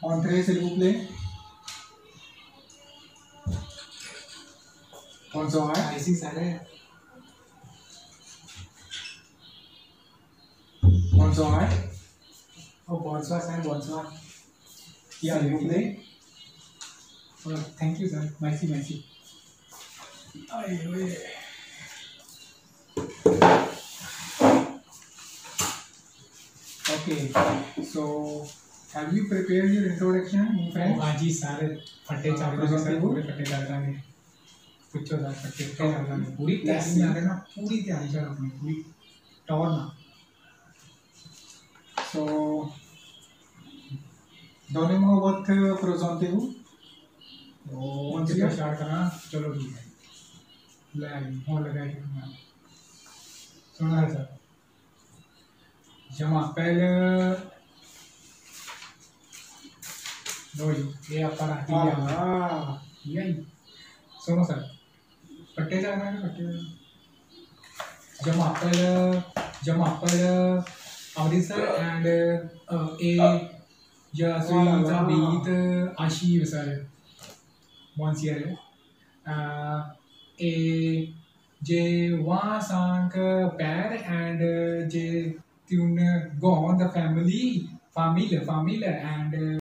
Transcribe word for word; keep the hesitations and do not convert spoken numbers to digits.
On three, s'il vous plaît. Bonsoir. Ici, ça l'est. Bonsoir. Oh, bonsoir, sir. Bonsoir. Yeah, s'il vous plaît. Oh, thank you, sir. Merci, merci. Aye, aye. Okay, so have you prepared your introduction in French? हाँ जी, सारे फटे हाँ, चार present sir हो? पूरे फटे चार गाने पूछो सर फटे फटे चार गाने पूरी तैयारी Let's में आ रहे ना पूरी तैयारी सर अपनी पूरी टॉर ना So, donnez-moi votre présentez-vous. ओ कौन सी कितना है? स्टार्ट करना चलो ठीक है ले हो लगा है सुना है सर Je m'appelle Roy. ये आपका राठी है Ah, यही सुनो सर पट्टे जाना है पट्टे Je m'appelle Je m'appelle Amritsar and a je suis j'habite à Chive sir Monsieur euh, et j'ai vingt-cinq pères and j'ai une grande famille famille famille and